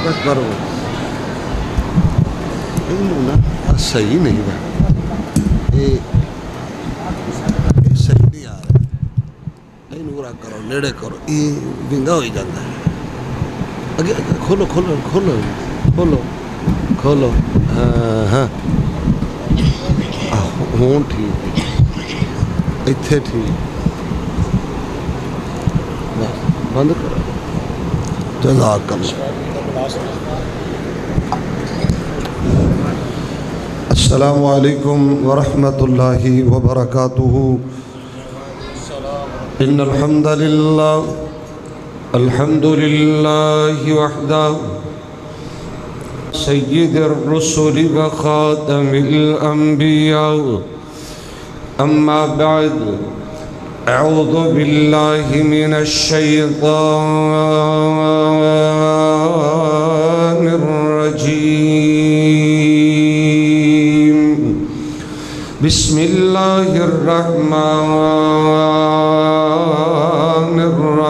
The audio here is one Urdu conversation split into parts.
بس کرو صحیح نہیں ہے یہ صحیح نہیں آ رہا یہ نورا کرو نیڑے کرو یہ ونگا ہوئی جاتا ہے اگے کھولو کھولو کھولو کھولو کھولو ہاں ہوں ٹھیک اتھے ٹھیک بس بند کرو جزاک اللہ السلام علیکم ورحمۃ اللہ وبرکاتہ ان الحمد للہ وحدہ سید الرسل وخاتم الانبیاء اما بعد اعوذ باللہ من الشیطان الرجیم بسم اللہ الرحمن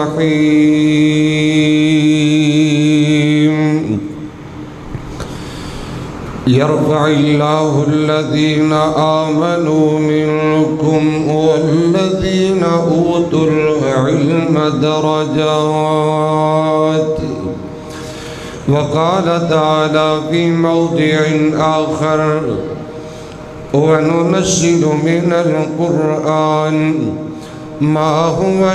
الرحیم يرفع الله الذين آمنوا منكم والذين أوتوا العلم درجات وقال تعالى في موضع آخر وننزل من القرآن ما هو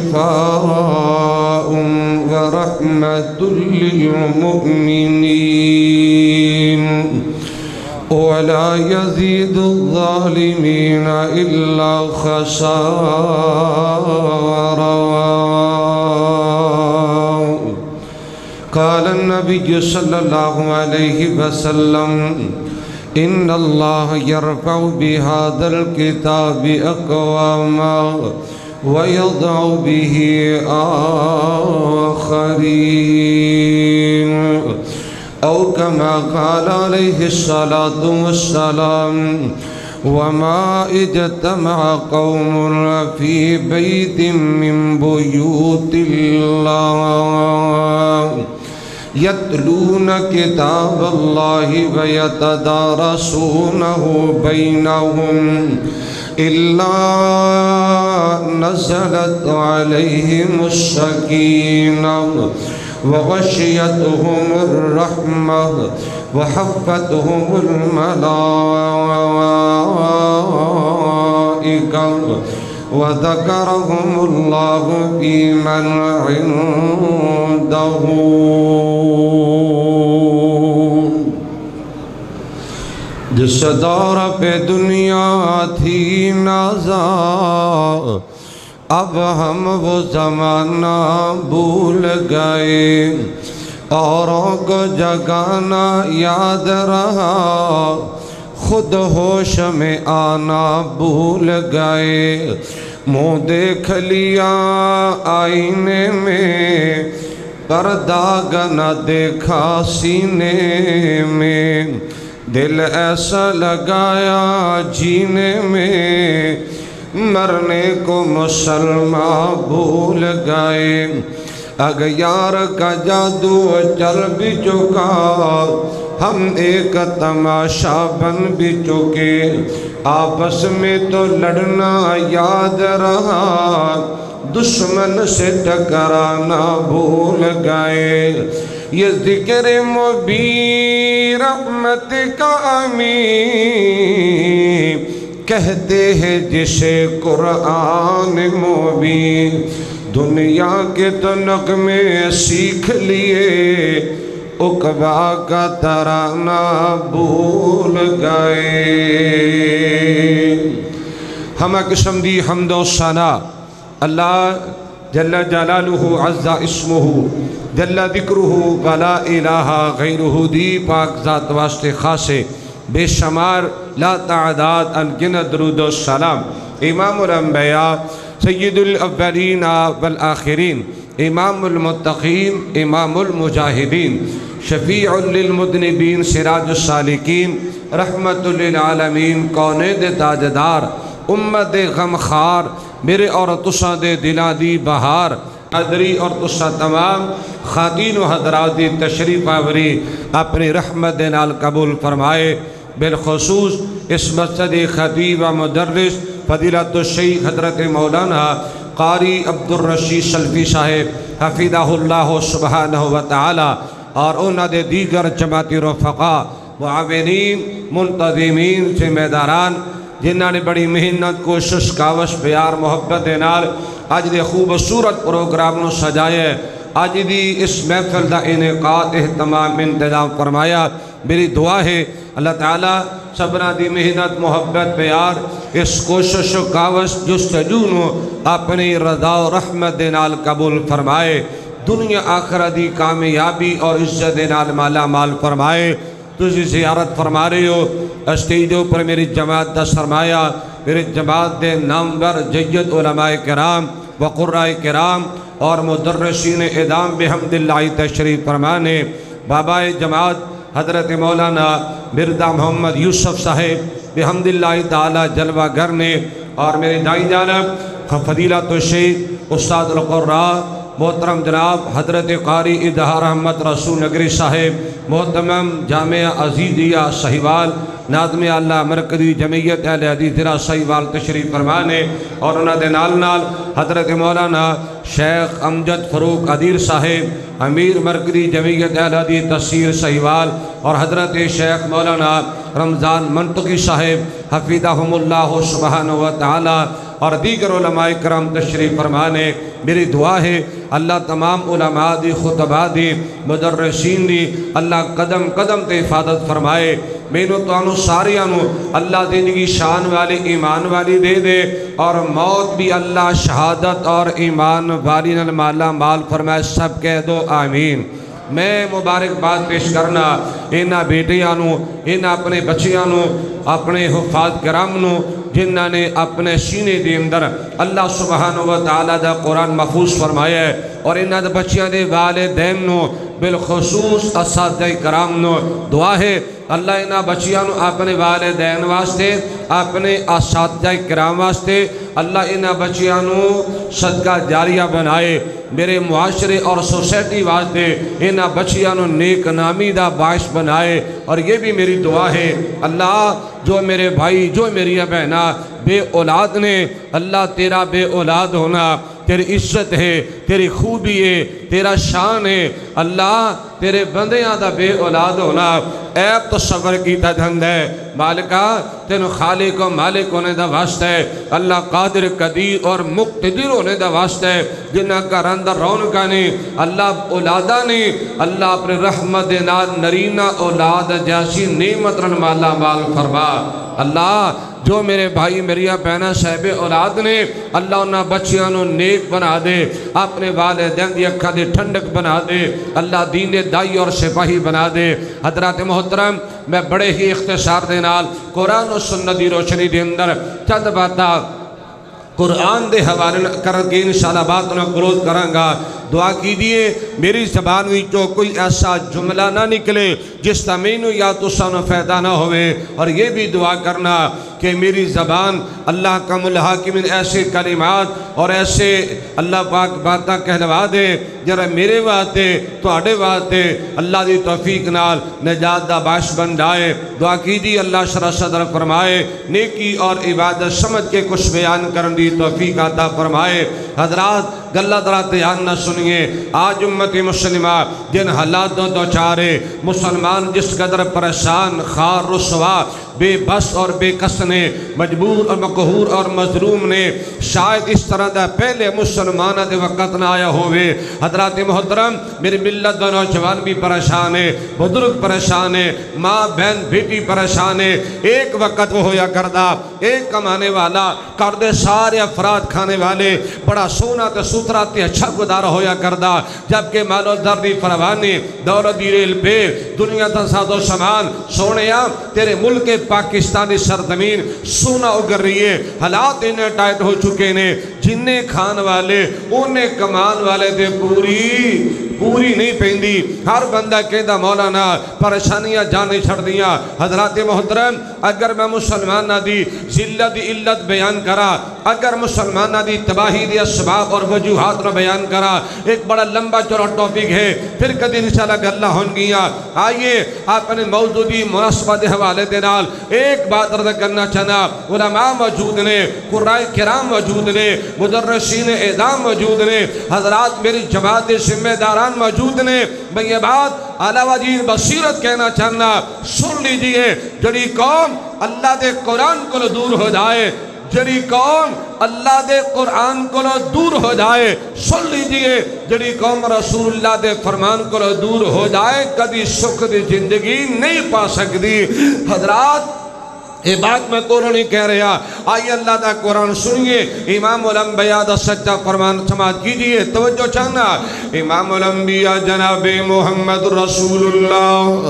شفاء ورحمة للمؤمنين ولا يزيد الظالمين إلا خسارا قال النبي صلى الله عليه وسلم إن الله يرفع بهذا الكتاب أقواما ويضع به آخرين أو كما قال عليه الصلاة والسلام وما اجتمع قوم في بيت من بيوت الله يتلون كتاب الله ويتدارسونه بينهم إلا نزلت عليهم السكينة وغشيتهم الرحمة وحفتهم الملائكة وذكرهم الله في من عنده جس دور پہ دنیا تھی نازا اب ہم وہ زمانہ بھول گئے اوروں کو جگانا یاد رہا خود ہوش میں آنا بھول گئے منہ دیکھ لیا آئینے میں پر داغ نہ دیکھا سینے میں دل ایسا لگایا جینے میں مرنے کو مسلمان بھول گئے اغیار کا جادو چل بھی چکا ہم ایک تماشا بن بھی چکے آپس میں تو لڑنا یاد رہا دشمن سے ٹکرانا بھول گئے یہ ذکر مبین رحمت کا امین کہتے ہیں جسے قرآن مبین دنیا کے تو نغمے سیکھ لیے عقبہ کا ترانہ بھول گئے ہم قسم دی حمد و ثنا اللہ جل جلالہ عز اسمہ جل ذکرہ ولا الہ غیرہ دی پاک ذات واسطے خاصے بے شمار لا تعداد انگنت درود و سلام امام الانبیاء سید الاولین والآخرین امام المتقین امام المجاہدین شفیع للمذنبین سراج السالکین رحمت للعالمین کونین دے تاجدار امت غمخار میرے اور تساں دے دلا دی بہار حاضری اور تسا تمام خواتین و حضرات دی تشریف آوری اپنی رحمت دے نال قبول فرمائے۔ بالخصوص اس مسجد خطیب و مدرس فضیلت الشیخ حضرت مولانا قاری عبدالرشید سلفی صاحب حفظہ اللہ سبحانہ و تعالی اور انہاں دے دیگر جماعتی رفقا معاونین منتظمین ذمہ داران جنہاں نے بڑی محنت کوشش کاوش پیار محبت دے نال آج دے خوبصورت پروگرام نو سجائے، آج دی اس محفل دا انعقاد اہتمام انتظام فرمایا۔ میری دعا ہے اللہ تعالیٰ سبنا دی محنت محبت پیار اس کوشش و کاوش جستجو نو اپنی رضا و رحمت دے نال قبول فرمائے، دنیا آخرت دی کامیابی اور عزت دے نال مالا مال فرمائے۔ تجھے زیارت فرما رہے ہو اسٹیجوں پر میری جماعت دا سرمایہ، میری جماعت دے نامور جید علماء کرام و قرآء کرام اور مدرسین اعدام بحمداللہ تشریف فرمانے، بابا جماعت حضرت مولانا مرزا محمد یوسف صاحب بحمداللہ تعالی جلوہ گر نے، اور میری دائیں جانب فضیلت الشیخ استاد القراء محترم جناب حضرت قاری اظہار احمد رسول نگری صاحب محترم جامعہ عزیزیہ صہیوال ناظم اللہ مرکزی جمعیت اہل حدیث ضلع صہیوال تشریف فرمانے، اور انہاں دے نال نال حضرت مولانا شیخ امجد فروق عدیر صاحب امیر مرکزی جمعیت اہل حدیث تحصیل صہیوال، اور حضرت شیخ مولانا رمضان منطقی صاحب حفظہم اللہ سبحانہ و تعالی اور دیگر علماء کرام تشریف فرمانے۔ میری دعا ہے اللہ تمام علماء دی خطباء دی مدرسین دی اللہ قدم قدم تے حفاظت فرمائے، مینوں توانوں ساریانوں اللہ زندگی شان والی ایمان والی دے دے، اور موت بھی اللہ شہادت اور ایمان والی نال مالا مال فرمائے، سب کہہ دو آمین۔ میں مبارکباد پیش کرنا انہاں بیٹیاں نو، انہاں اپنے بچیاں نو، اپنے حفاظ کرام نو جنہاں نے اپنے سینے دے اندر اللہ سبحانہ و تعالیٰ دا قرآن محفوظ فرمایا ہے، اور انہاں دے بچیاں دے والدین نو بالخصوص اساتذہ کرام نو دعا ہے اللہ انہاں بچیاں نو اپنے والدین واسطے اپنے اساتذہ کرام واسطے اللہ انہاں بچیاں نو صدقہ جاریہ بنائے، میرے معاشرے اور سوسائٹی واسطے انہاں بچیاں نو نیک نامی دا باعث بنائے۔ اور یہ بھی میری دعا ہے اللہ جو میرے بھائی جو میری بہنہ بے اولاد نے، اللہ تیرا بے اولاد ہونا تیری عزت ہے، تیری خوبی ہے، تیرا شان ہے، اللہ تیرے بندیاں دا بے اولاد ہونا عیب تو صبر کی دھند ہے، مالکہ تینو خالق و مالک ہونے دا واسطہ ہے، اللہ قادر قدیر اور مقتدر ہونے دا واسطہ ہے، جنہاں کا رندر رونکہ نے اللہ اولادہ نے اللہ اپنے رحمت نال نرینہ اولاد جیسی نعمت رن مالا مال فرما۔ اللہ جو میرے بھائی میری بہنہ صاحب اولاد نے اللہ انہاں بچیاں نو نیک بنا دے، اپنے والدین دی اکھاں دی ٹھنڈک بنا دے، اللہ دین دے دائی اور سپاہی بنا دے۔ حضرات محترم میں بڑے ہی اختصار دے نال قرآن و سنت دی روشنی دے اندر چند باتاں قرآن دے حوالے کر کے انشاءاللہ بات نہ کلوز کروں گا۔ دعا کیجئے میری زبان وچوں کوئی ایسا جملہ نہ نکلے جس تا مینوں یا تساں نوں فائدہ نہ ہوئے، اور یہ بھی دعا کرنا کہ میری زبان اللہ کا ملحاکمین ایسے کلمات اور ایسے اللہ پاک باتاں کہلوا دے جرا میرے واسطے تواڈے واسطے اللہ دی توفیق نال نجات دا باعث بن جائے۔ دعا کیجئے اللہ شرح صدر فرمائے، نیکی اور عبادت سمجھ کے کچھ بیان کرن دی توفیق عطا فرمائے۔ حضرات گلہ درہ تیان نہ سنیے، آج امت مسلمہ جن حالاتوں دوچارے مسلمان جس قدر پریشان خار رسوا بے بس اور بے کس نے مجبور اور مقہور اور مظلوم نے شاید اس طرح دا پہلے مسلمانہ دے وقت نہ آیا ہوئے۔ حضرات محترم میری ملت و نوجوان بھی پریشان ہے، بزرگ پریشان ہے، ماں بہن بیٹی پریشان ہے۔ ایک وقت وہ ہویا کردہ ایک کمانے والا کردے سارے افراد کھانے والے بڑا سونا تے ستھرا تے اچھا گزارا ہویا کردہ، جبکہ مال و زر دی فراوانی دولت دی ریل پہ دنیا تا ساز و سامان سونیا تیرے ملک پاکستانی سرزمین سونا اگر رہی ہے۔ حالات انہیں ٹائٹ ہو چکے نے، جنہیں کھان والے انہیں کمان والے دے پوری پوری نہیں پیندی ہر بندہ کہندا مولانا پریشانیاں جانے چھڑ دیاں حضرات محترم اگر میں مسلمان نہ دی ذلت علت بیان کرا اگر مسلمان نہ دی تباہی دی اسباب اور وجوہات نہ بیان کرا ایک بڑا لمبا چوڑا ٹاپک ہے پھر کدی انشاءاللہ گلہ ہون گیا آئیے اپنے موجودی مناسبت حوالے دے نال ایک بات عرض کرنا چاہنا علماء موجود نے قرآن کرام موجود نے مدرسین اعظام موجود نے حضرات میری جماعت ذمہ داران موجود نے میں یہ بات علاوہ جی بصیرت کہنا چاہنا سن لیجئے جڑی قوم اللہ دے قرآن کو دور ہو جائے جڑی قوم اللہ دے قرآن کو دور ہو جائے سن لیجئے جڑی قوم رسول اللہ دے فرمان کو دور ہو جائے کدی سکھ دی زندگی نہیں پا سکتی حضرات یہ بات میں کو نہیں کہہ رہا آئیے اللہ دا قرآن سنیے امام الانبیاء دا سچا فرمان سماعت کیجئے توجہ چاہنا امام الانبیاء جناب محمد رسول اللہ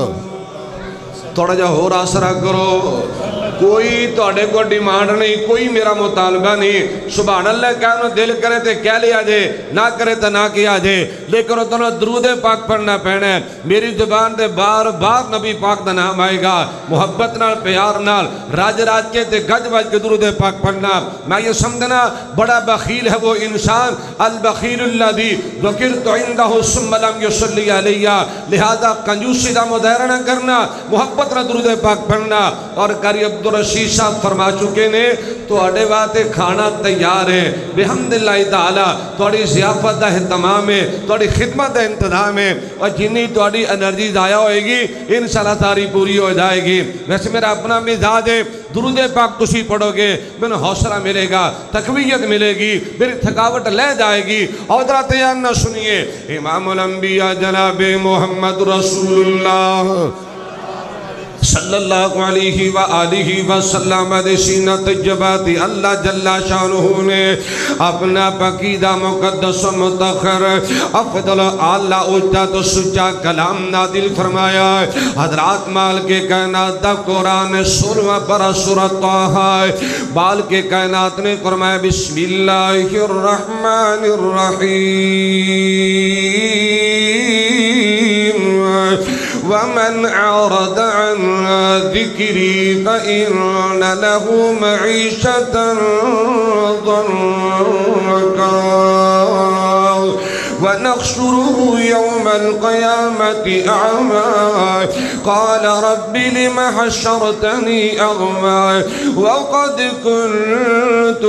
تھوڑا جا ہو راسرہ کرو کوئی توڑے کو ڈیمانڈ نہیں کوئی میرا مطالبہ نہیں سبحان اللہ کہنا دل کرے تے کہہ لیا جے نہ کرے تے نہ کیا جے لیکن اتنا درود پاک پڑھنا پہنے میری زبان دے بار بار نبی پاک دا نام آئے گا محبت نال پیار نال راج راج کے تے گج بج کے درود پاک پڑھنا میں یہ سمجھنا بڑا بخیل ہے وہ انسان البخیل الذی ذکرت عندہ ثم لم یصلی علیہ لہذا کنجوسی دا مظاہرہ کرنا محبت نال درود پاک پڑھنا اور قاری عبدالرشید صاحب فرما چکے نے تو اڈے باتے کھانا تیار ہے بحمداللہ تعالی توڑی ضیافت دا اہتمام ہے توڑی خدمت دا انتظام ہے اور جنہی توڑی انرجی ضائع ہوئے گی انشاءاللہ ساری پوری ہو جائے گی ویسے میرا اپنا مزاج ہے درود پاک تسی پڑھو گے میں حوصلہ ملے گا تقویت ملے گی میری تھکاوٹ لے جائے گی اور ذرا تیار نہ سنیے امام الانبیاء جناب محمد رسول اللہ صلی اللہ علیہ وآلہ وسلم دسینہ تجباتی اللہ جل شانہ نے اپنا پقیدہ مقدس و متخر افضل اعلیٰ اجدت و سچا کلام نادل فرمایا حضرات مال کے کائنات دا قرآن سورہ پر سورہ طٰہٰ بال کے کائنات نے فرمایا بسم اللہ الرحمن الرحیم ومن اعرض عن ذكري فإن له معيشة ضنكا ونحشره يوم القيامة أعمى قال رب لم حشرتني أعمى وقد كنت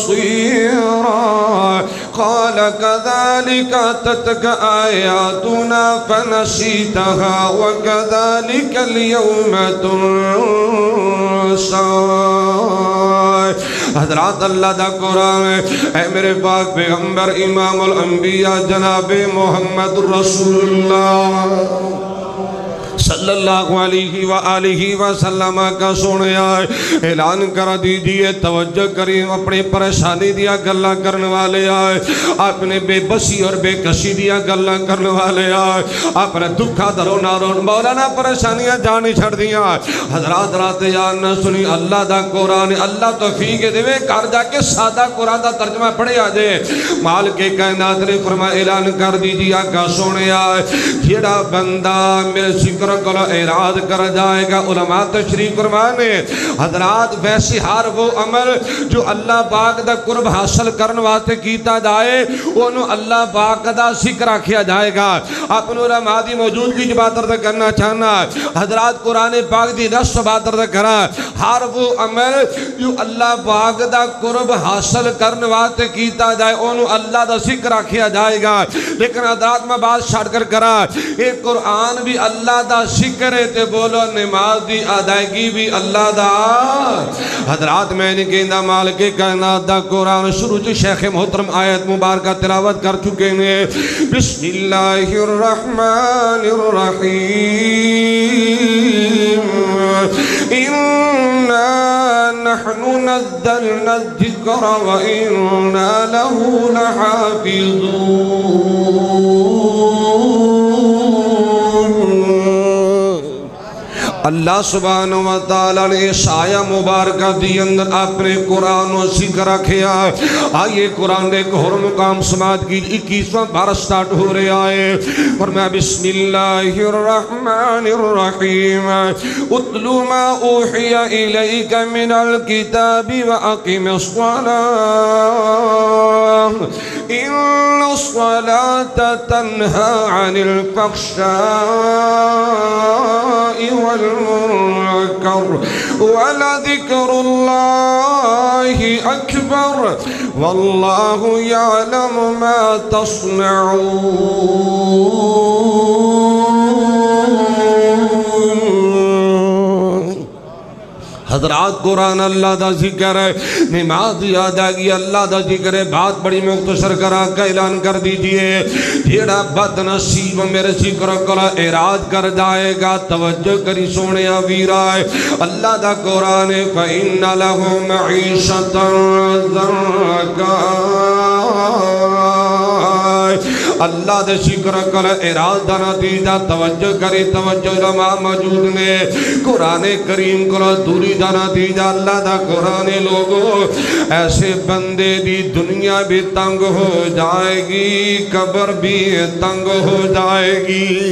بصيرا قال كذلك أتتك آياتنا فنسيتها وكذلك اليوم تنسى حضرات اللہ دا قرآن اے میرے پاک پیغمبر امام الانبیاء جناب محمد رسول اللہ صلی اللہ علیہ وآلہ وسلم کا سونے آئے اعلان کر دیجئے توجہ کریں اپنے پریشانی دیا گلہ کرنے والے آئے اپنے بے بسی اور بے کسی دیا گلہ کرنے والے آئے اپنے دکھا درو نارون مولانا پریشانیاں جانی چھڑ دیا حضرات رات یاد نہ سنی اللہ دا قرآن اللہ توفیق دے کر جا کے سادہ قرآن دا ترجمہ پڑھے آجے مال کے کائنات نے فرما اعلان کر دیجئے آقا سونے آئے جیڑا بندہ میرے ذکر کو اعراض کر جائے گا علماء تشریف فرمانے حضرات ویسی ہر وہ عمل جو اللہ پاک دا قرب حاصل کرنے واسطے کیتا جائے انہوں اللہ پاک دا ذکر کیا جائے گا اپنے علماء دی موجودگی کی بات عرض کرنا چاہنا حضرات قرآن پاک دی نص بات عرض کرا ہر وہ عمل جو اللہ پاک دا قرب حاصل کرنے واسطے کیتا جائے انہوں اللہ دا ذکر کیا جائے گا لیکن حضرات میں بات چھاڑ کر کرا ایک قرآن بھی اللہ دا ذکر ہے تے بولو نماز دی ادائیگی بھی اللہ دا حضرات میں نے کہندہ مال کے کائنات دا قرآن شروع سے شیخ محترم آیت مبارکہ تلاوت کر چکے ہیں بسم اللہ الرحمن الرحیم اِنَّا نَحْنُ نَزَّلْنَا الذِّكْرَ وَإِنَّا لَهُ لَحَافِظُونَ اللہ سبحانہ وتعالی نے سایہ مبارکہ دی اندر اپنے قرآن و ذکر رکھیا ہے۔ آئیے قرآن ایک اور مقام سماعت کی 21واں بار سٹارٹ ہو رہا ہے، اور میں بسم اللہ الرحمن الرحیم اتلو ما اوحی الیک من الکتاب واقم الصلاة ان الصلاة تنہا عن الفحشاء والمنکر ولذکر اللہ اکبر واللہ یعلم ما تصنعون۔ حضرات قرآن اللہ دا ذکر ہے، نماز یاد آگی اللہ دا ذکر ہے، بات بڑی مختصر کرا کا اعلان کر دیجئے، جیڑا بد نصیب میرے ذکر کلا اعراض کر جائے گا، توجہ کری سونے ویرا ہے۔ اللہ دا قرآن ہے فَإِنَّ لَهُ مَعِيشَةً ضَنْكَا، اللہ دے ذکر کر اعراض دا نتیجہ توجہ کری، توجہ علماء موجود نے، قرآن کریم کر دوری دا نتیجہ اللہ دا قرآن لوگو ایسے بندے دی دنیا بھی تنگ ہو جائے گی، قبر بھی تنگ ہو جائے گی۔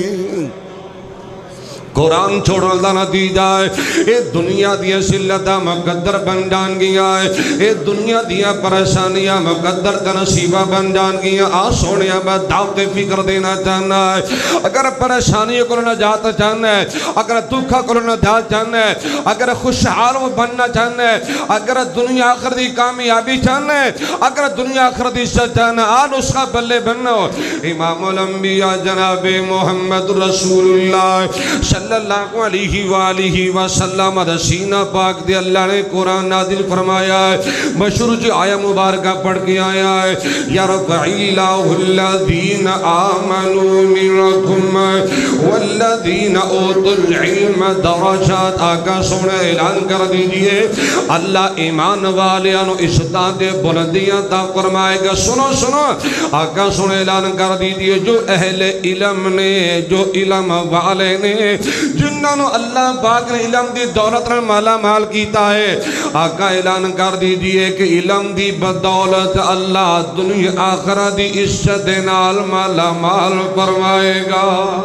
قرآن چھوڑا دا نتیجہ ہے اے دنیا دیا سلطہ مقدر بن جان گیا ہے، اے دنیا دیا پریشانیاں مقدر کا نصیبہ بن جان گیا۔ سونیا میں دعوت فکر دینا چاہنا ہے، اگر پریشانیوں کو نجات چاہنا ہے، اگر دکھا کو نجات چاہنا ہے، اگر خوشحال بننا چاہنا ہے، اگر دنیا آخر دی کامیابی چاہنا ہے، اگر دنیا آخر دی عزت چاہنا ہے، آن اس کا بلے بننا ہو۔ امام الانبیاء جناب محمد رسول اللہ صلی اللہ علیہ وآلہ وسلم رسینہ پاک دے اللہ نے قرآن نازل فرمایا ہے، مشہور جو آیہ مبارکہ پڑھ کے آیا ہے، یرفع اللہ الذین آمنوا منکم والذین اوتوا العلم درجات۔ آقا سونے اعلان کر دیجئے اللہ ایمان والیاں عزتاں دے بلندیاں تا فرمائے گا۔ سنو سنو آقا سونے اعلان کر دیجئے جو اہل علم نے، جو علم والے نے، جنہوں نے اللہ پاک نے علم دی دولت نے مالا مال کیتا ہے، آقا اعلان کر دیجئے کہ علم دی بدولت اللہ دنیا آخرہ دی عزت نال مالا مال فرمائے گا۔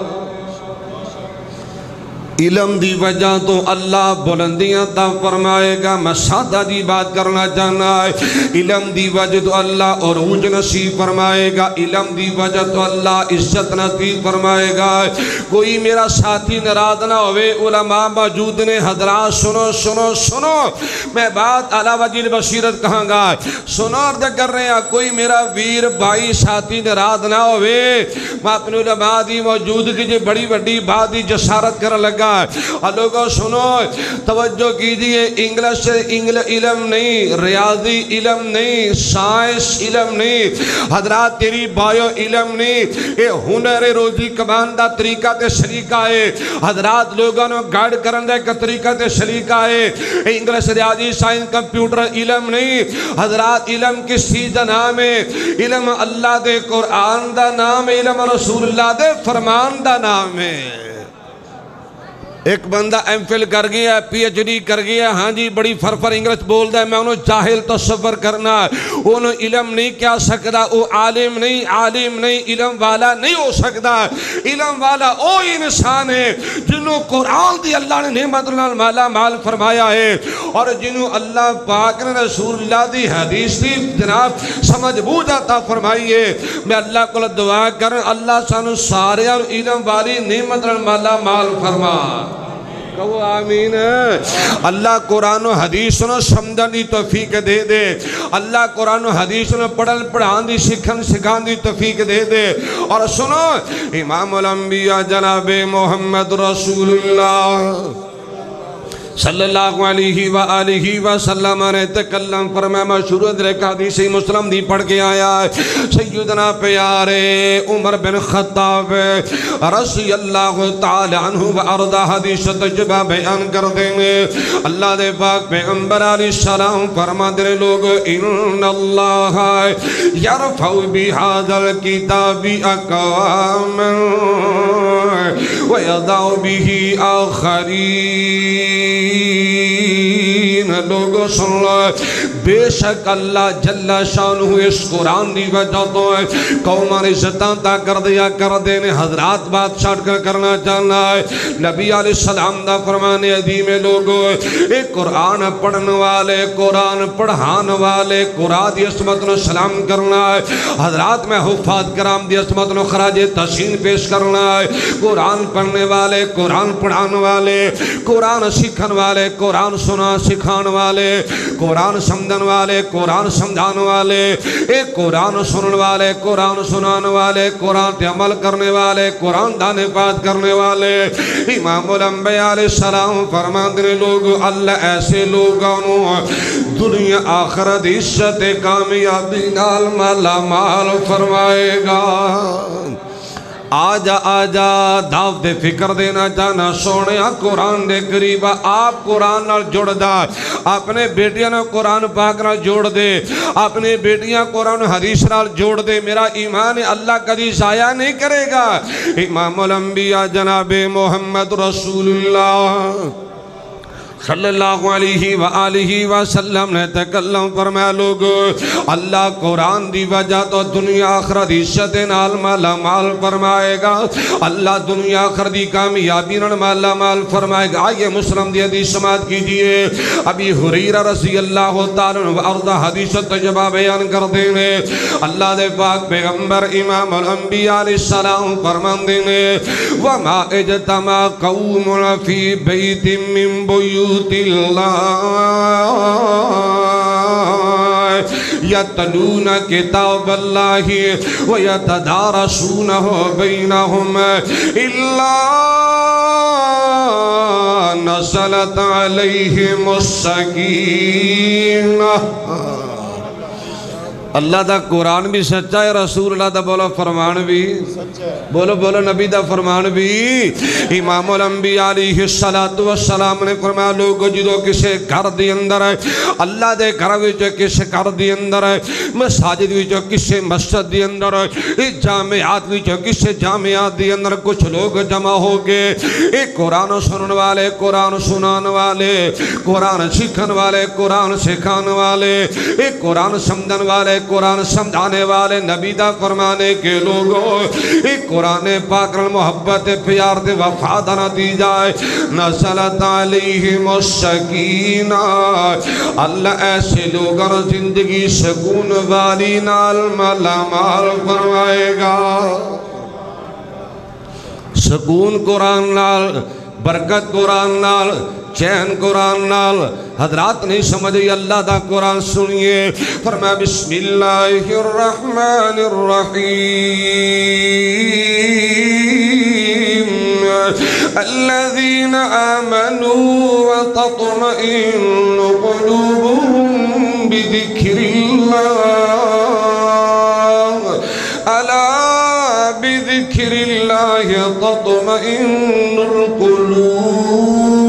علم دی وجہ تو اللہ بلندیاں تا فرمائے گا۔ میں سادہ دی بات کرنا چاہنا ہے، علم دی وجہ تو اللہ عروج نصیب فرمائے گا، علم دی وجہ تو اللہ عزت نصیب فرمائے گا۔ کوئی میرا ساتھی ناراض نہ ہوئے، علماء موجود نے، حضرات سنو سنو سنو، میں بات اعلیٰ وجہ بصیرت کہاں گا، سنو عرض کر رہے ہیں، کوئی میرا ویر بھائی ساتھی ناراض نہ ہوئے، میں اپنے علماء دی موجود کی بڑی بڑی بات دی جسارت کر لگا۔ لوگوں سنو توجہ کیجئے، انگلش علم نہیں، ریاضی علم نہیں، سائنس علم نہیں، حضرات تیری بایو علم نہیں، یہ ہنر روزی کمان دا طریقہ تے شریکہ ہے، حضرات لوگوں نے گائیڈ کرن دے کا طریقہ تے شریکہ ہے۔ انگلش ریاضی سائنس کمپیوٹر علم نہیں، حضرات علم کس چیز دا نام ہے؟ علم اللہ دے قرآن دا نام ہے، علم رسول اللہ دے فرمان دا نام ہے۔ ایک بندہ ایم فل کر گیا، پی ایچ ڈی کر گیا، ہاں جی بڑی فرفر انگلش بول دے، میں انہوں جاہل تصور کرنا، انہوں علم نہیں کیا سکتا، وہ عالم نہیں، علم والا نہیں ہو سکتا۔ علم والا او انسان ہے جنہوں قرآن دی اللہ نے نعمت اللہ مالا مال فرمایا ہے، اور جنہوں اللہ پاک نے رسول اللہ دی حدیث دی جناب سمجھ بوجھ عطا فرمائی ہے۔ میں اللہ کو دعا کریں اللہ سانو سارے اور علم والی نعمت اللہ مالا مال فرما۔ کہو آمین۔ اللہ قرآن و حدیث نے سمجھن دی توفیق دے دے، اللہ قرآن و حدیث نے پڑھن پڑھان دی سکھان دی توفیق دے دے۔ اور سنو امام الانبیاء جناب محمد رسول اللہ صلی اللہ علیہ وآلہ وسلم نے تکلم فرمایا مشہور ایک حدیث مسلم دی پڑھ کے آیا ہے سیدنا پیارے عمر بن خطاب رضی اللہ تعالی عنہ وارضا حدیث تجربہ بیان کر دیں گے اللہ دے پاک پیغمبر علیہ السلام فرما دے لوگ ان اللہ یرفع بہذا الکتاب اقواما ویضع بہ آخرین لوگوں سن لو بے شک اللہ جل شانہ اس قرآن دی وجہ تو قومان عزتاں تا کر دیا کر دینے حضرات بات چھاٹ کر کرنا چاہنا ہے نبی علیہ السلام دا فرمانے عظیم لوگوں ایک قرآن پڑھنے والے قرآن پڑھان والے قرآن دی عصمت نو سلام کرنا ہے حضرات میں حفاظ کرام دی عصمت نو خراج تحسین پیش کرنا ہے قرآن پڑھنے والے قرآن پڑھان والے قرآن سکھن والے قرآن سنا سکھان والے قرآن سمجھن والے قرآن سمجھان والے ایک قرآن سنن والے قرآن سنان والے قرآن تے عمل کرنے والے قرآن دانے پات کرنے والے امام الانبیاء علیہ السلام فرماندنے لوگ اللہ ایسے لوگوں دنیا آخرت عزت کامیابی نال مالا مال فرمائے گا آجا آجا دعوت فکر دینا چاہنا سونے قرآن دے قریبا آپ قرآن نال جڑ دا اپنے بیٹیاں نے قرآن پاک نال جوڑ دے اپنے بیٹیاں قرآن حدیث نال جوڑ دے میرا ایمان اللہ کدی ضائع نہیں کرے گا امام الانبیاء جناب محمد رسول اللہ صلی اللہ علیہ وآلہ وسلم نے تکلم فرمایا لوگ اللہ قرآن دی وجہ تو دنیا آخرت عزت نال مالا مال فرمائے گا اللہ دنیا آخرت دی کامیابی نال مالا مال فرمائے گا آئیے مسلم دی حدیث سماعت کیجئے ابی حریرہ رضی اللہ تعالیٰ وارضا حدیث تجربہ بیان کر دینے اللہ دے پاک پیغمبر امام الانبیاء علیہ السلام فرمان دینے وَمَا اجتمع قَوْمٌ فِي بَيْتٍ مِّن بُيُوتِ یتلون کتاب اللہ ویتدارسونہ بینہم الا نزلت علیہم السکینہ اللہ دا قرآن بھی سچا ہے رسول اللہ دا بولو فرمان بھی بولو بولو نبی دا فرمان بھی امام الانبیاء علیہ السلام نے فرمایا لوگو جدو کسے گھر دی اندر ہے اللہ دے گھر وچ کسے گھر دی اندر ہے مساجد وچ کسے مسجد دی اندر ہے جامعات وچ کسے جامعات دی اندر کچھ لوگ جمع ہو گئے ایک قرآن سنن والے قرآن سنان والے قرآن سکھن والے قرآن سکھان والے ایک قرآن سمجھن والے قرآن سمجھانے والے نبی دا فرمانے کے لوگوں ایک قرآن پاک محبت پیار دے وفادہ دی جائے نزلت علیہم السکینہ اللہ ایسے لوگوں زندگی سکون والی نال مالا مال فرمائے گا سکون قرآن نال برکت قرآن نال چین قرآن نال حضرات نہیں سمجھے اللہ دا قرآن سنیے فرمایا بسم اللہ الرحمن الرحیم الذین آمنوا وتطمئن قلوبهم بذکر اللہ الا بذکر اللہ تطمئن القلوب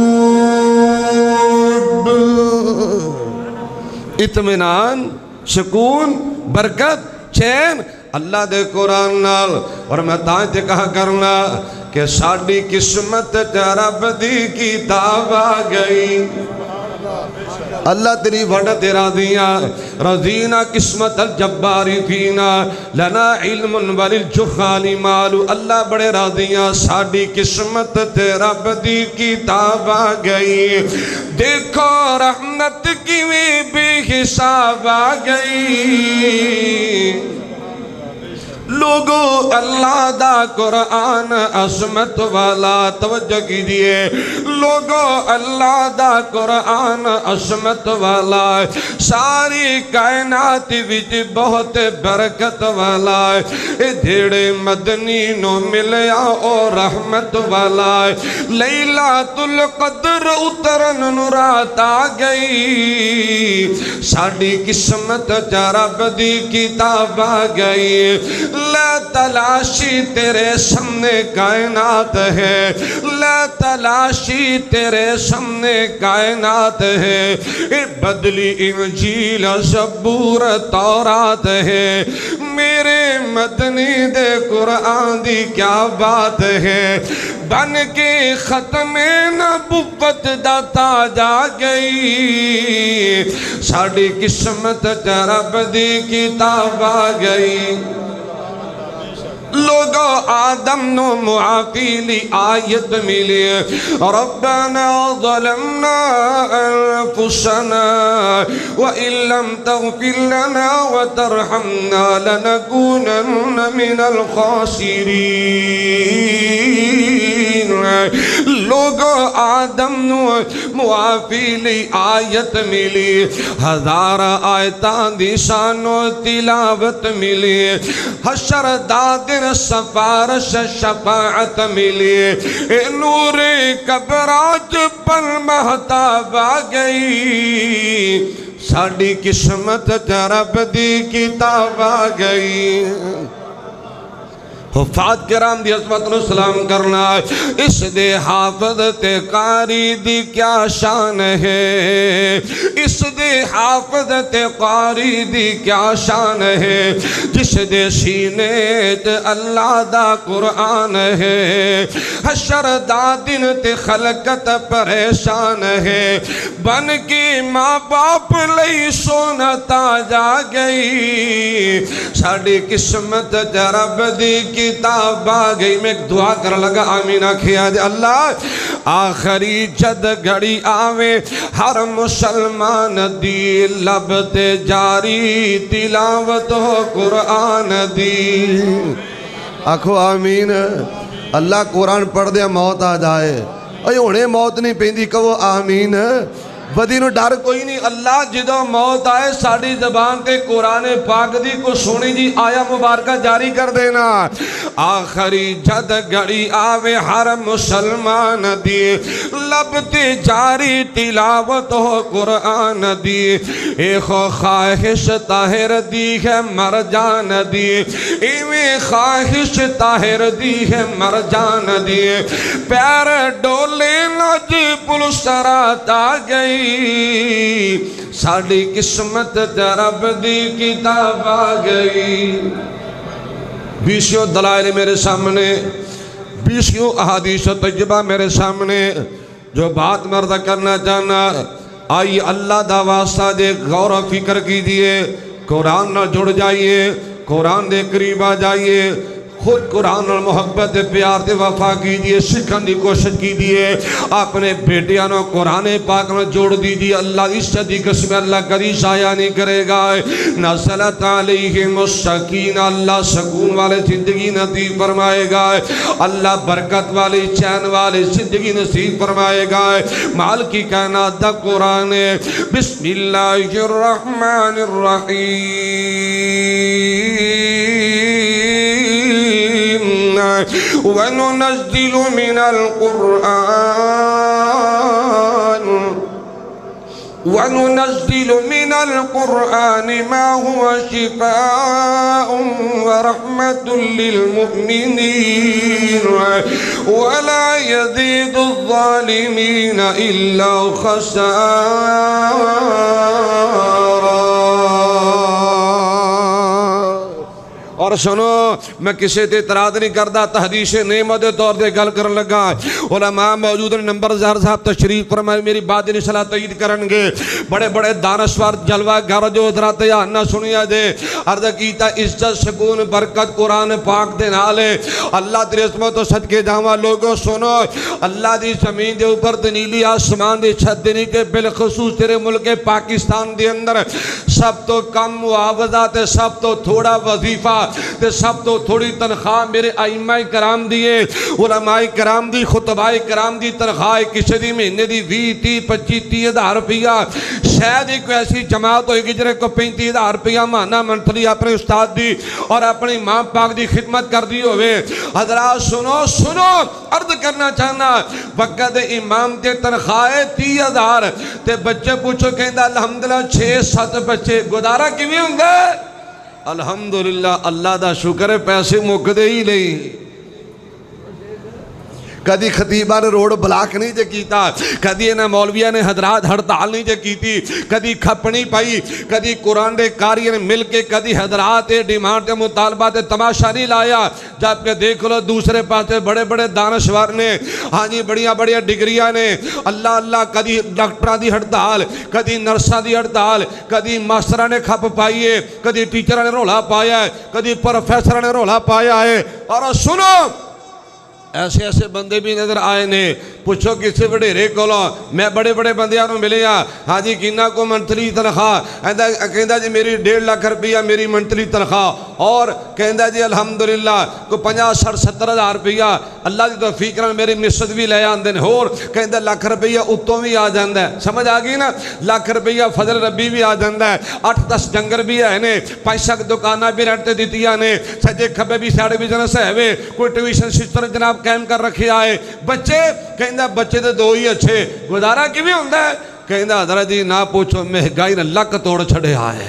اطمینان سکون برکت چین اللہ دے قرآن نال اور میں تاں تے کہا کرنا کہ ساڑی قسمت رب دی کتاب آ گئی اللہ تیری وڈا تیرا دیا رضینا قسمت الجباری فینا لنا علم وللجخال مالو اللہ بڑے راضیاں ساڑی قسمت تیرا بدی کتاب آ گئی دیکھو رحمت کی بے حساب آ گئی لوگو اللہ دا قرآن عظمت والا، توجہ کیجئے لوگو اللہ دا قرآن عظمت والا، ساری کائنات وچ بہت برکت والا، دھیڑے مدنی نو ملیا اور رحمت والا، لیلۃ القدر اترن نو رات آ گئی، ساڑی قسمت رب دی کتاب آ گئی، لا تلاشی تیرے سامنے کائنات ہے، لا تلاشی تیرے سامنے کائنات ہے، بدلی انجیل زبور تورات ہے، میرے مدنی دے قرآن دی کیا بات ہے، بن کے ختم نبوت دا تاج آ گئی، ساڑی قسمت رب دی کتاب آ گئی۔ لوگو آدم نو معافیلی آیت ملی، ربنا ظلمنا انفسنا وإن لم تغفر لنا وترحمنا لنكونن من الخاسرین۔ لوگو آدم نو معافیلی آیت ملی، ہزار آیتان دی شانو تلاوت ملی، حشر دادن سفارش شفاعت ملی، نور قبرات پر مہتاب آ گئی، ساڑی قسمت رب دی کتاب آ گئی۔ حفاظ کرام دی عظمت نو سلام کرنا، اس دے حافظ قاری دی کیا شان ہے، اس دے حافظ قاری دی کیا شان ہے، جس دے سینے تے اللہ دا قرآن ہے، حشر دا دن تے خلقت پریشان ہے، بن کے ماں باپ لئی سونا تاج آ گئی، ساڑی قسمت رب دی کتاب آ گئی۔ میں ایک دعا کر لگا آمین آکھیا دے، اللہ آخری جد گھڑی آوے ہر مسلمان دی لب تے جاری تلاوت ہو قرآن دی، آکھو آمین۔ اللہ قرآن پڑھ دیا موت آ جائے، اے انہیں موت نہیں پیندی، کہو آمین۔ بدی نو ڈر کوئی نہیں، اللہ جدو موت آئے ساڑی زبان تے قرآن پاک دی کو سونی جی آیا مبارکہ جاری کر دینا، آخری جد گھڑی آوے ہر مسلمان دی لب تے جاری تلاوت ہو قرآن دی، ایک خواہش طاہر دی ہے مر جان دی، ایویں خواہش طاہر دی ہے مر جان دی، پیر ڈولے نج پلسرات آ گئی، ساڑی قسمت رب دی کتاب آ گئی۔ بیسیوں دلائل میرے سامنے، بیسیوں احادیث و تجربہ میرے سامنے، جو بات مرد کرنا چاہنا، آئی اللہ دا واسطہ دے غور و فکر کیجئے، قرآن نہ جڑ جائیے، قرآن دے قریب آ جائیے، خود قرآن اور محبت پیار دے وفا کیجئے، سکھن دی کوشش کیجئے، اپنے بیٹیانوں قرآن پاک میں جوڑ دیجئے، اللہ اس صدی قسم اللہ کدی شایع نہیں کرے گا، نزلت علیہم السکینہ، اللہ سکون والے زندگی نصیب فرمائے گا، اللہ برکت والی چین والی زندگی نصیب فرمائے گا۔ مال کی کائنات دا قرآن ہے، بسم اللہ الرحمن الرحیم، وَنُنَزِّلُ مِنَ الْقُرْآنِ مَا هُوَ شِفَاءٌ وَرَحْمَةٌ لِّلْمُؤْمِنِينَ وَلَا يَزِيدُ الظَّالِمِينَ إِلَّا خَسَارًا۔ اور سنو، میں کسی تے اعتراض نہیں کردا، تحدیث نعمت طور دے گل کرن لگا، علماء موجود ہیں، نمبر زہر صاحب تشریف فرمائے، میری بات انشاءاللہ تائید کرنگے، بڑے بڑے دانشور جلوہ گر جو ادھرات یا نہ سنیا دے، عرض کیتا عزت سکون برکت قرآن پاک دے نالے، اللہ دی عظمت و صدقے جاواں لوگوں سنو، اللہ دی زمین دے اوپر دنیلی آسمان دے چھت دینی کے بالخصوص تیرے ملک پاکستان دے اندر سب تو کم معاوضات، سب تو تھوڑا وظیفہ تے سب تو تھوڑی تنخواہ میرے ائمہ کرام دیے علماء کرام دی خطباء کرام دی تنخواہ کسی دی مہینے دی 20 30 25 30 ہزار روپیہ شاید ہی کوئی ایسی جماعت ہوئے گی جنہیں کو 35 ہزار روپیہ ماہانہ منتھلی اپنے استاد دی اور اپنی ماں پاک دی خدمت کر دی ہوئے حضرات سنو عرض کرنا چاہنا وقت امام تے تنخواہ 30 ہزار تے بچے پوچھو کہندہ الحمدللہ 6-7 بچے گزارا کیویں ہوندا الحمدللہ اللہ دا شکر ہے پیسے مکدے ہی نہیں کدی خطیبہ نے روڈ بلاک نہیں جے کیتا کدی انہیں مولویہ نے حضرات ہڑتال نہیں جے کیتی کدی کھپنی پائی کدی قرآن دے کاری نے مل کے کدی حضرات ڈیمانڈ کے مطالبات تماشا نہیں لایا جبکہ دیکھ لو دوسرے پاسے بڑے بڑے دانشور نے ہاں جی بڑیاں بڑیاں ڈگریاں نے اللہ اللہ کدی ڈاکٹرہ دی ہڑتال کدی نرسہ دی ہڑتال کدی ماسٹرہ نے کھپ پائی ہے کدی ٹیچرہ نے رولا پایا ہے کدی پروفیسرہ نے رولا پایا ہے اور سنو ایسے ایسے بندے بھی نظر آئے نے پوچھو کسی وڈیرے کولو میں بڑے بڑے بندیاں نو ملے ہاں جی کینا کو منتھلی تنخواہ کہندا جی میری 1.5 لاکھ روپیہ میری منتھلی تنخواہ اور کہندا جی الحمدللہ کو 50-60-70 ہزار روپیہ اللہ دی توفیق نال میری مسجد بھی لے آندے نے اور کہندا لاکھ روپیہ اتوں بھی آ جاندا ہے سمجھ آ گئی نا لاکھ روپیہ فضل ربی بھی آ جاندا ہے 8-10 ڈنگر بھی ہے نے 5 دکاناں بھی رینٹ تے دتیاں نے سجے کھبے بھی ساڑے بزنس ہے کوئی ٹیوشن سسٹر جناب قائم کر رکھے آئے بچے کہندہ بچے دے 2 ہی اچھے گزارا کی بھی ہوندہ ہے کہندہ حضرت جی نہ پوچھو مہنگائی نے لک توڑ چھڑے آئے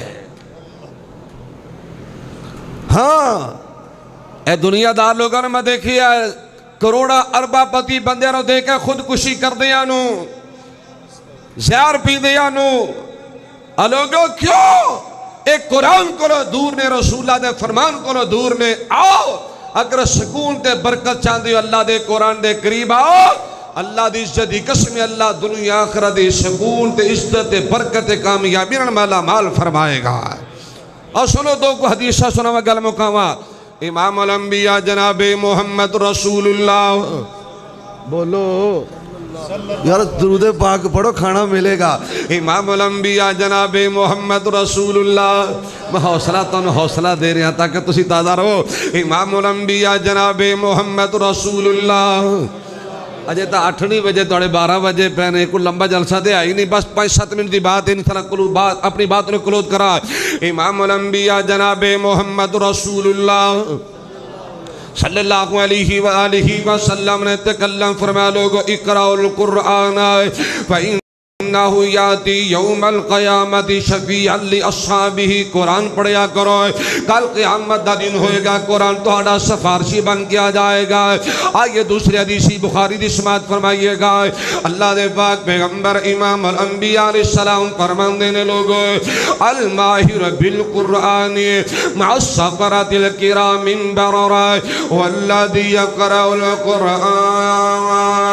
ہاں اے دنیا دار لوگوں نے میں دیکھی ہے کروڑا اربا پتی بندے نو دیکھے خودکشی کر دیا نو زہر پی دیا نو لوگوں کیوں ایک قرآن کو دور نے رسول اللہ دے فرمان کو دور نے آؤ اگر سکون تے برکت چاندی ہو اللہ دے قرآن دے قریب آؤ اللہ دی عزت دی قسم اللہ دنیا آخرت دی سکون تے عزت تے برکت تے کامیابی مالا مال فرمائے گا اور سنو 2 کو حدیثہ سنو میں گل مکاواں امام الانبیاء جناب محمد رسول اللہ بولو یار درود پاک پڑھو کھانا ملے گا امام الانبیاء جناب محمد رسول اللہ میں حوصلہ تانوں حوصلہ دے رہا تاکہ تسی تازہ رہو امام الانبیاء جناب محمد رسول اللہ اجے تا 8 بجے توڑے 12 بجے پہنے کوئی لمبا جلسہ دے آئی نہیں بس 5-7 منٹ دی بات ہے اپنی بات نے کلوز کرا امام الانبیاء جناب محمد رسول اللہ صلی اللہ علیہ وآلہ وسلم نے تکلم فرمایا لوگو اقرأ القرآن فإنہو یاتی یوم القیامت شفیعا لأصحابہ قرآن پڑھیا کرو کل قیامت دا دن ہوئے گا قرآن توڑا سفارشی بن کیا جائے گا آئیے دوسری حدیثی بخاری دی سماعت فرمائیے گا اللہ دے پاک پیغمبر امام الانبیاء علیہ السلام فرمان دینے لوگو الماہر بالقرآن مع السفرات الکرام بررا والذی یقرأ القرآن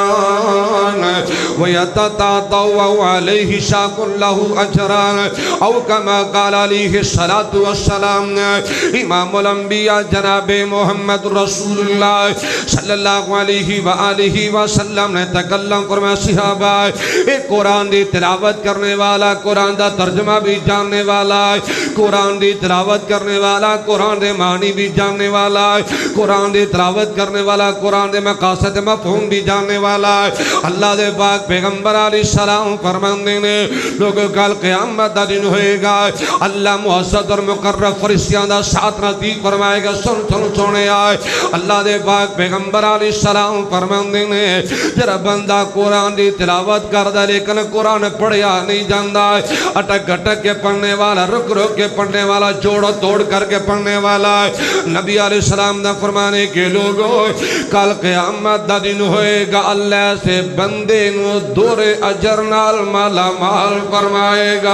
ویتتاطو علیہ شاک اللہ اجران او کما قال علیہ السلام امام الانبیاء جناب محمد رسول اللہ صلی اللہ علیہ وآلہ وسلم نے تکلم فرمایا صحابہ ایک قرآن دی تلاوت کرنے والا قرآن دا ترجمہ بھی جاننے والا قرآن دی تلاوت کرنے والا قرآن دے معنی بھی جاننے والا قرآن دی تلاوت کرنے والا قرآن دے مقاصد مفہوم بھی جاننے والا اللہ دے پاک پیغمبر علیہ السلام فرماندے نے لوگوں کل قیامت دا دن ہوئے گا اللہ محسد اور مقرب فرشتیاں دا ساتھ نزدیک فرمائے گا سن سونے آئے اللہ دے پاک پیغمبر علیہ السلام فرماندے نے جرا بندہ قرآن دی تلاوت کردہ لیکن قرآن پڑھیا نہیں جاندہ اٹک اٹک کے پڑھنے والا رک رک کے پڑھنے والا جوڑ توڑ کر کے پڑھنے والا نبی علیہ السلام دا فرمانے کے لوگوں کل قیامت دا دن ہوئے گا اللہ سے بندے نو دور اجر نال مالا مال فرمائے گا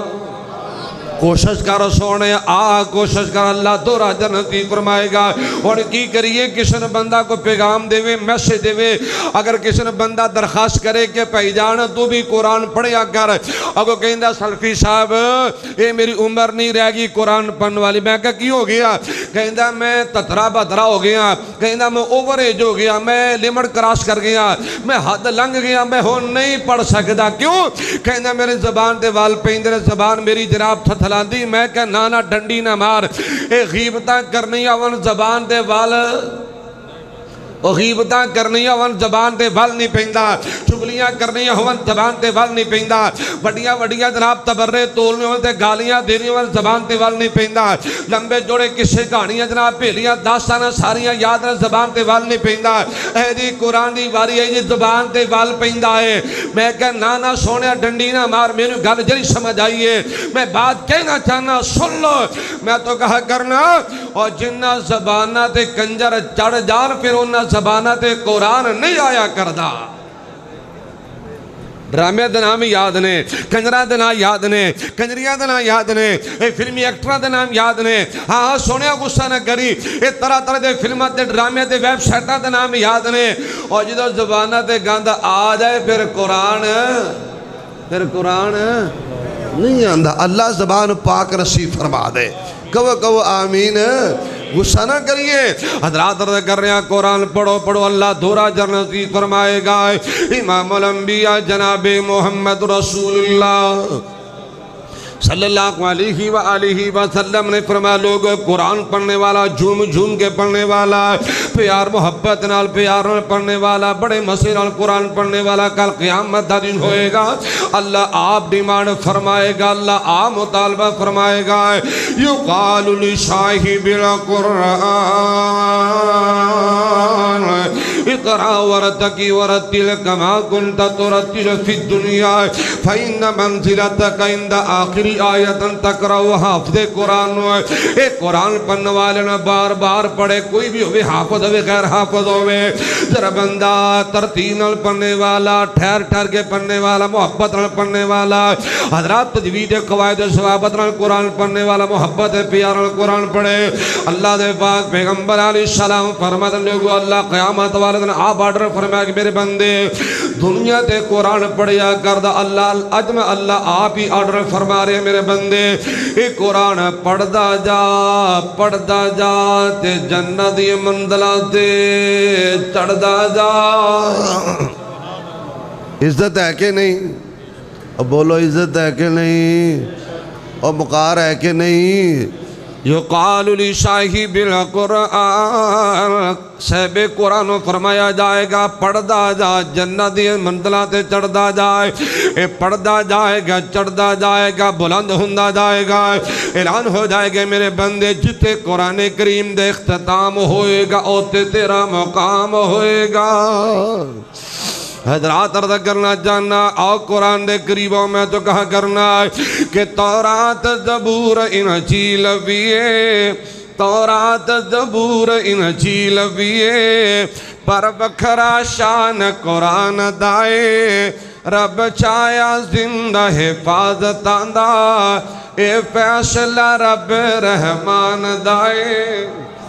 کوشش کر سونے کوشش کر اللہ دورہ جنتی فرمائے گا اور کی کریے کسی نے بندہ کو پیغام دے میسیج دے اگر کسی نے بندہ درخواست کرے کہ پہی جانا تو بھی قرآن پڑھیا کر اگر کہندہ سلفی صاحب اے میری عمر نہیں رہ گی قرآن پڑھنے والی میں کہا کی ہو گیا کہندہ میں تترا بدرا ہو گیا کہندہ میں اوور ایج ہو گیا میں لیمٹ کراس کر گیا میں حد لنگ گیا میں ہو نہیں پڑھ سکتا کیوں کہندہ میرے زبان دے وال پہندے زبان میری جناب تھتر فلاندی میں کہ نانا ڈنڈی نہ مار اے غیبتاں کرنی آون زبان دے وال غیبتاں کرنی ہون زبان تے ول نہیں پیندا چگلیاں کرنی ہون زبان تے ول نہیں پیندا وڈیاں وڈیاں جناب تبرے تولنے ہون تے گالیاں دینی ہون زبان تے ول نہیں پیندا لمبے جوڑے قصے کہانیاں جناب بھیلیاں داستاناں ساریاں یاد نے زبان تے ول نہیں پیندا اے جی قرآن دی واری ہے جی زبان تے ول پیندا ہے میں کہ نانا سونے ڈنڈی نہ مار میرے گل جڑی سمجھ آئی ہے میں بات کہنا چاہنا سن لو میں تو کہا کرنا اور جنہ زبانہ تے کنجر چڑھ جان پھر انہ زبانہ تے قرآن نہیں آیا کردہ ڈرامے دے نام یاد نے کنجرہ دے نام یاد نے کنجریاں دے نام یاد نے فلمی ایکٹرہ دے نام یاد نے ہاں سونے غصہ نہ کری طرح طرح دے فلمات دے ڈرامے دے ویب سائٹاں دے نام یاد نے اور جدو زبانہ تے گاندہ آ جائے پھر قرآن نہیں آندہ اللہ زبان پاک نصیب فرما دے کہو آمین غصہ نہ کریے حضرات عرض کر رہے ہیں قرآن پڑھو اللہ دورا جر نصیب فرمائے گا امام الانبیاء جناب محمد رسول اللہ صلی اللہ علیہ وآلہ وسلم نے فرمایا لوگ قرآن پڑھنے والا جھوم جھوم کے پڑھنے والا پیار محبت نال پیار نال پڑھنے والا بڑے مسئلے نال قرآن پڑھنے والا کل قیامت دا دن ہوئے گا اللہ آپ ڈیمانڈ فرمائے گا اللہ آپ مطالبہ فرمائے گا یقال لصاحب القرآن اقرأ ورتقی ورتل کما کنت ترتل فی الدنیا فإن منزلتک عند آخر آیتاً تقرأ حافظ قرآن اے قرآن پڑھنے والے نے بار بار پڑھے کوئی بھی ہوئے حافظ ہوئے غیر حافظ ہوئے ذرا بندہ ترتیل نال پڑھنے والا ٹھہر ٹھہر کے پڑھنے والا محبت نال پڑھنے والا حضرات تجوید قواعد ثوابت نال قرآن پڑھنے والا محبت پیار نال قرآن پڑھے اللہ دے پاک پیغمبر علیہ السلام فرماتے لوگو اللہ قیامت والے دن آپ آرڈر فرمایا کہ میرے بندے دنیا تے قرآن پڑھیا کردہ اللہ اجمع اللہ آپ ہی آرڈر فرما رہے میرے بندے اے قرآن پڑھدا جا تے جنت دی منزلہ تے چڑھدا جا عزت ہے کہ نہیں اب بولو عزت ہے کہ نہیں اور مقار ہے کہ نہیں یقال لصاحب القرآن صاحب قرآن فرمایا جائے گا پڑھدا جا جنت دی منزلہ تے چڑھدا جائے اے پڑھدا جائے گا چڑھدا جائے گا بلند ہوندا جائے گا اعلان ہو جائے گا میرے بندے جتے قرآن کریم دے اختتام ہوئے گا اوتے تیرا مقام ہوئے گا حضرات عرض کرنا چاہنا آؤ قرآن دے قریبوں میں تو کہا کرنا کہ تورات زبور انجیل ویے تورات زبور انجیل ویے پر بکھرا شان قرآن دائے رب چایا زندہ حفاظت آندہ اے فیصلہ رب رحمان دائے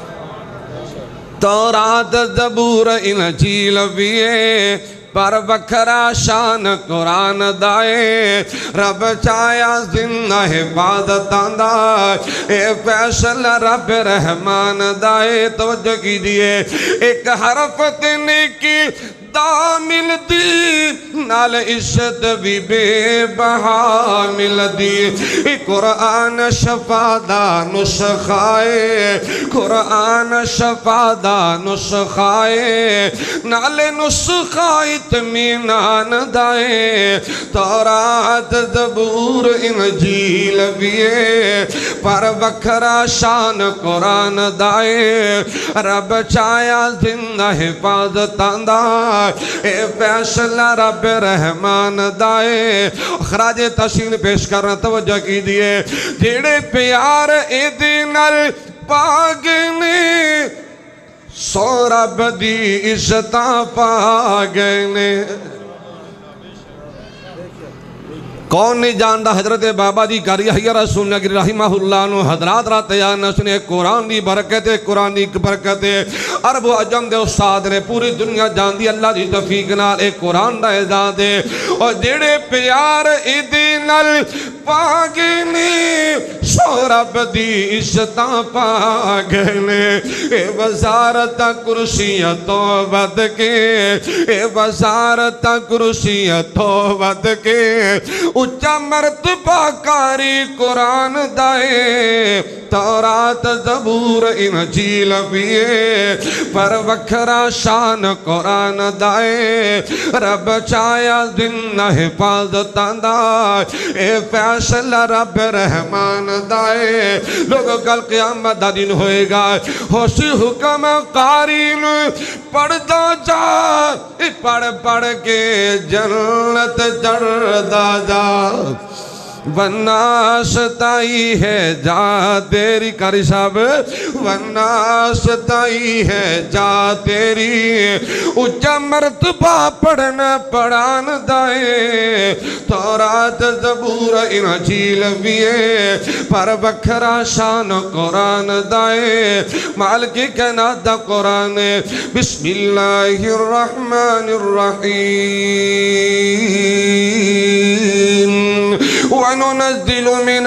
تورات زبور انجیل ویے پر وکھرا شان قرآن دائے رب چایا زندہ حفاظت آندہ اے فیصلہ رب رحمان دائے توجہ کیجئے ایک حرف تینے کی دا مل دی نال عزت بھی بے بہا مل دی قرآن شفا دا نسخائے قرآن شفا دا نسخائے نال نسخائے اطمینان دائے تورات زبور انجیل ویے پر وکھرا شان قرآن دائے رب چایا زندہ حفاظت آندہ اے فیصلہ رب رحمان دائے خراج تحسین پیش کرنا توجہ کی دیئے جیڑے پیار اے دینال پاگنے سو رب دی عزتاں پاگنے کون نہیں جاندہ حضرت بابا دی کاری حیر رسول نگر رحمہ اللہ نو حضرات رات یانا سنے قرآن دی برکت قرآن دی برکت عرب و عجم دے استاد نے پوری دنیا جان دی اللہ دی توفیق نال ایک قرآن دا اعزاز دے اور جڑے پیار ایدینال پاگنے سو رب دی عزتاں پاگنے اے وزارت کرسیتوں ود کے اے وزارت کرسیتوں ود کے اچا مرتبہ کاری قرآن دائے تورات زبور انجیل پیے پر وکھرا شان قرآن دائے رب چایا زندہ حفاظت دائے اے فیصلہ رب رحمان دائے لوگوں کل قیامت دا دن ہوئے گا ہوشی حکم قارین پڑھتا جا پڑھ کے جنت چڑھتا جا وناستائی ہے جا تیری کاری صاحب وناستائی ہے جا تیری اچھا مرتبہ پڑھنا پڑھان دائے تورات زبور انجیل بیے پر بکھرا شان قرآن دائے مالکی کائنات دا قرآن بسم اللہ الرحمن الرحیم وننزل من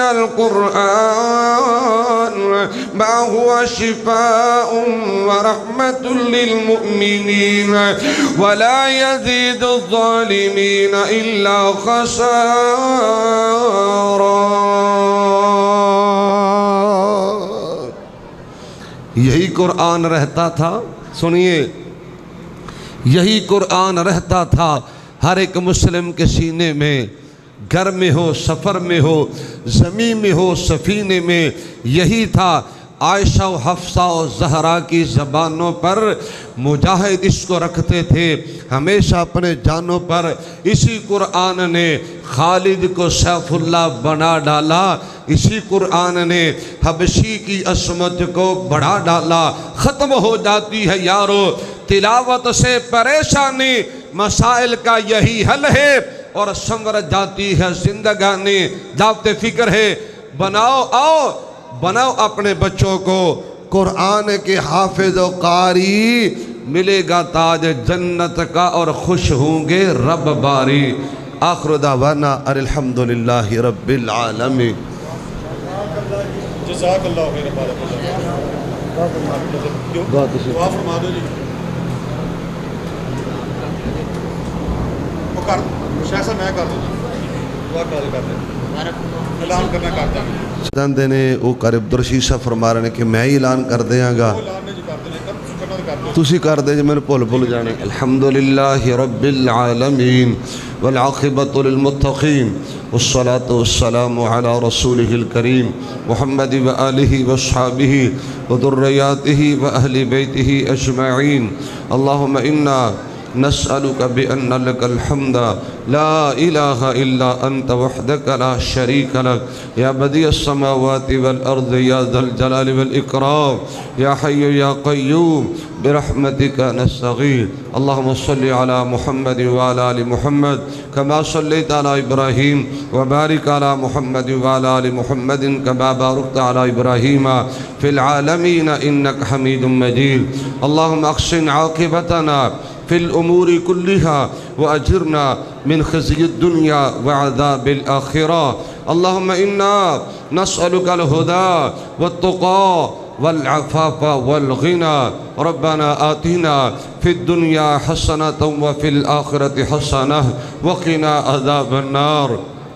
القرآن ما هو شفاء ورحمة للمؤمنين ولا يزيد الظالمين إلا خسارا. یہی قرآن رہتا تھا، سنیے، یہی قرآن رہتا تھا ہر ایک مسلم کے سینے میں، گھر میں ہو، سفر میں ہو، زمین میں ہو، سفینے میں. یہی تھا عائشہ و حفصہ و زہرا کی زبانوں پر مجاہد اس کو رکھتے تھے ہمیشہ اپنے جانوں پر. اسی قرآن نے خالد کو سیف اللہ بنا ڈالا، اسی قرآن نے حبشی کی عصمت کو بڑھا ڈالا. ختم ہو جاتی ہے یارو تلاوت سے پریشانی، مسائل کا یہی حل ہے اور سنور جاتی ہے زندگانی. دعوت فکر ہے، بناؤ اپنے بچوں کو قرآن کے حافظ و قاری، ملے گا تاج جنت کا اور خوش ہوں گے رب باری. آخر دعوانا الحمدللہ رب العالمین. جزاک اللہ خیر. دعا فرما دو جی. شیخ صاحب میں کر دوں جی، دعا کر دیں، اعلان کرنا کرتا ہوں. جاندے نے وہ قاری عبدالرشید صاحب فرما رہے ہیں کہ میں ہی اعلان کر دیاں گا، تسی کر دے جو میں نے بھول جانے. الحمدللہ رب العالمین والعاقبۃ للمتقین والصلاة والسلام علی رسولہ الکریم محمد وآلہ واصحابہ وذریاتہ واہل بیتہ اجمعین. اللہم انا نسألك بأن لك الحمد لا إله إلا أنت وحدك لا شريك لك يا بديع السماوات والأرض يا ذا الجلال والإكرام يا حي يا قيوم برحمتك نستغيث. اللهم صل على محمد وعلى آل محمد كما صليت على إبراهيم وبارك على محمد وعلى آل محمد كما باركت على إبراهيم في العالمين إنك حميد مجيد. اللهم أحسن عاقبتنا في الأمور كلها وأجرنا من خزي الدنيا وعذاب الآخرة. اللهم إنا نسألك الهدى والتقى والعفاف والغنى. ربنا آتنا في الدنيا حسنة وفي الآخرة حسنة وقنا عذاب النار.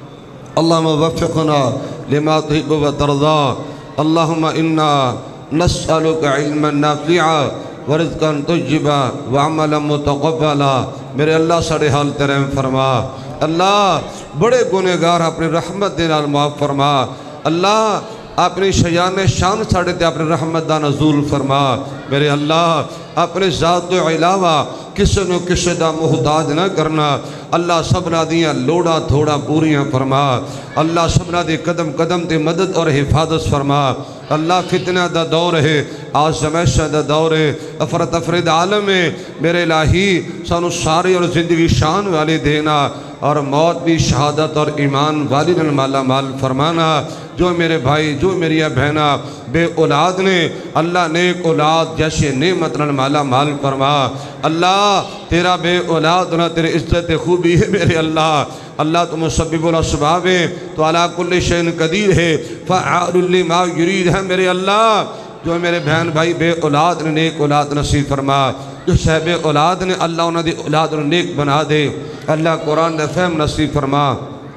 اللهم وفقنا لما تحب وترضى. اللهم إنا نسألك علما نافعا ورزقاً طیبا وعملا متقبلا. میرے اللہ ساڑھے حال ترہم فرما. اللہ بڑے گنہگار اپنی رحمت دے نال معاف فرما. اللہ اپنی شیان شان ساڑھے تے اپنی رحمت دا نزول فرما. میرے اللہ اپنے ذات و علاوہ کسی نو کسی دا محتاج نہ کرنا. اللہ سبنا دیاں لوڑا تھوڑا پوریاں فرما. اللہ سبنا دے قدم قدم تے مدد اور حفاظت فرما. اللہ فتنہ دا دور ہے، آزمائش دا دور ہے، افرت افرد عالم ہے. میرے الہی سانو ساری اور زندگی شان والے دینا اور موت بھی شہادت اور ایمان والی مالا مال فرمانا. جو میرے بھائی جو میری بہنہ بے اولاد نے، اللہ نیک اولاد جیسے نعمت مالا مال فرما. اللہ تیرا بے اولاد نہ تیرے عزت خوبی ہے میرے اللہ. اللہ تو مسبب الاسباب ہے، تو علی کل شیء قدیر ہے، فعال لما یرید ہے میرے اللہ. جو میرے بہن بھائی بے اولاد نے نیک اولاد نصیب فرما. جو صاحب اولاد نے اللہ انہوں نے اولاد نے نیک بنا دے. اللہ قرآن نے فہم نصیب فرما.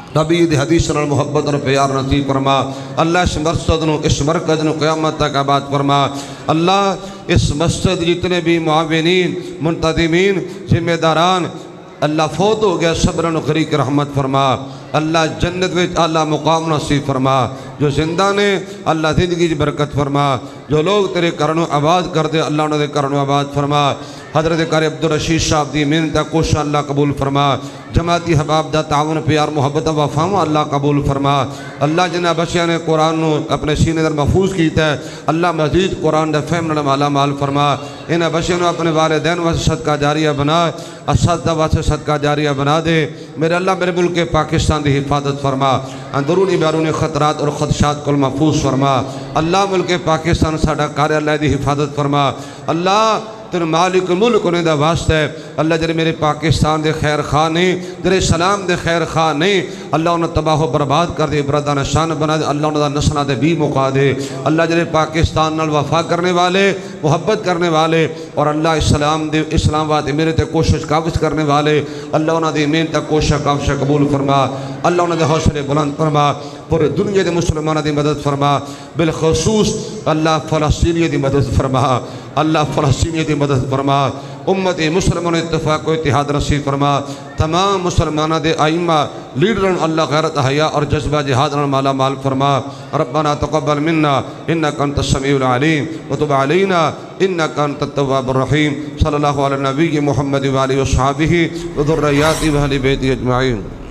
نبی دی حدیث نال محبت اور پیار نصیب فرما اللہ اس مسجد نو اس مرکز نو قیامت تک آباد فرما اللہ اس مسجد جتنے بھی معاونین منتظمین ذمہ داران اللہ فوت ہو گیا صبر و غریق رحمت فرما اللہ جنت وچ اللہ مقام نصیب فرما جو زندہ نے اللہ زندگی برکت فرما جو لوگ تیرے کرنو آباد کر دے اللہ انہوں نے کرنو آباد فرما حضرت قاری عبدالرشید صاحب دی محنت کوشش اللہ قبول فرما جماعتی حباب دا تعاون پیار محبت وفاواں اللہ قبول فرما اللہ جنہ بچیاں نے قرآن نو اپنے سینے در محفوظ کیتا ہے اللہ مزید قرآن دا فہم نال مالا مال فرما انہاں بچیاں نو اپنے والدین واسطے صدقہ جاریہ بنا اساتذہ واسطے صدقہ جاریہ بنا دے میرے اللہ میرے ملک پاکستان دی حفاظت فرما اندرونی بیرونی خطرات اور خدشات کو محفوظ فرما اللہ ملک پاکستان ساڈا کار اللہ دی حفاظت فرما اللہ تر مالک ملک نے دا واسطہ ہے اللہ جرے میرے پاکستان دے خیر خواہ نہیں جرے سلام دے خیر خواہ نہیں اللہ انہیں تباہ و برباد کر دے برادان شان بنا دے اللہ انہیں دا نسلہ دے بھی مقا دے اللہ جرے پاکستان نال وفا کرنے والے محبت کرنے والے اور اللہ اسلام وات میرے تے کوشش قابض کرنے والے اللہ انہیں دے محنت کوشش قابض قبول فرما اللہ انہیں دے حوصلے بلند فرما پورے دنیا دے مسلمانہ دی مدد فرما بالخصوص اللہ فلسطینی دی مدد فرما اللہ فلسطینی دی مدد فرما امت مسلمان اتفاق و اتحاد نصیب فرما تمام مسلمانہ دے آئمہ لیڈرن اللہ غیرت حیاء اور جذبہ جہاد مالا مال فرما ربنا تقبل منا انکا انت السمیع العلیم وتب علینا انکا انت التواب الرحیم صلی اللہ علیہ نبی محمد و آلہ و صحابہ و ذریاتہ و اہل بیتہ اجمعین